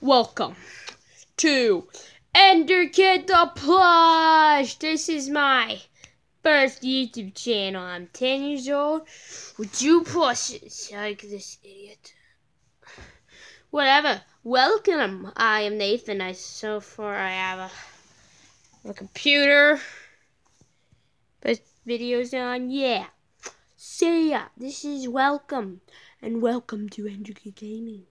Welcome to Enderkid the Plush. This is my first YouTube channel. I'm 10 years old with 2 plushes. Like this idiot. Whatever. Welcome. I am Nathan. So far I have a computer. Put videos on. Yeah. See ya. This is welcome. And welcome to Enderkid Gaming.